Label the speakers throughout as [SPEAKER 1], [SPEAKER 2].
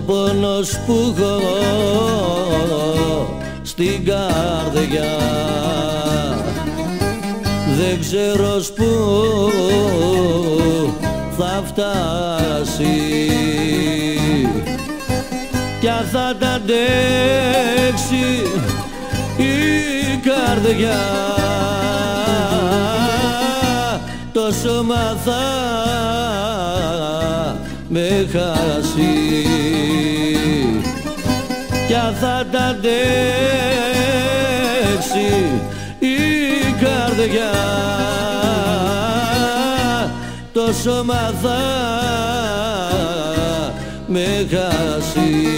[SPEAKER 1] πόνος που έχω στην καρδιά δεν ξέρω πού θα φτάσει κι αν θα τα αντέξει η καρδιά το σώμα θα με χάσει κι αν θα τα αντέξει η καρδιά το σώμα θα με χάσει.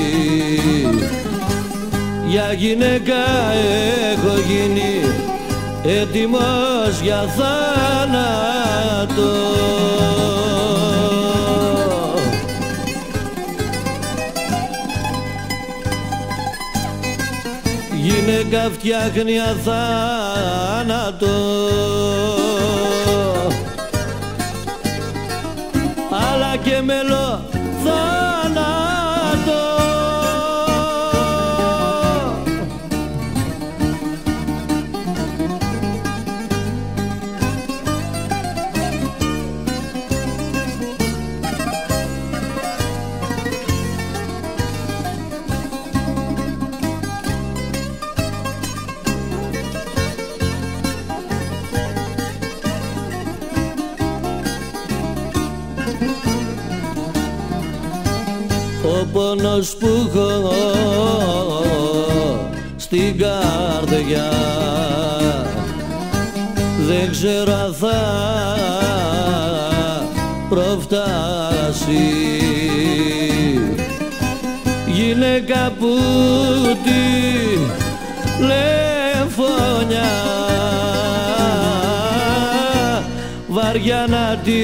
[SPEAKER 1] Για γυναίκα έχω γίνει έτοιμος για θάνατο. Γυναίκα φτιάχνει αθάνατο, αλλά και μελό θάνατο. Ο πόνος που έχω στην καρδιά δεν ξέρω αν θα προφτάσει. Γυναίκα που τη λεμφωνιά βαριά να τη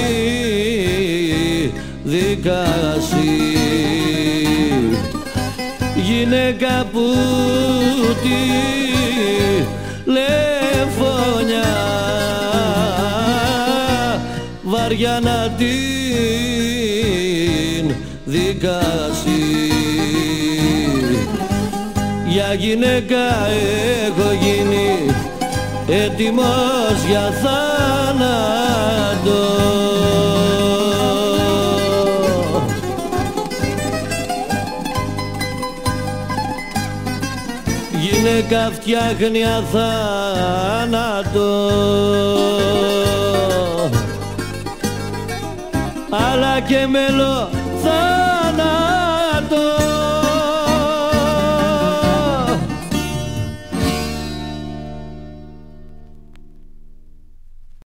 [SPEAKER 1] δικάσει. Γυναίκα που τη λεμφωνιά βαριά να την δικάσει. Για γυναίκα έχω γίνει έτοιμος για θάνατο. Γυναίκα φτιάχνει αθάνατο, αλλά και μελό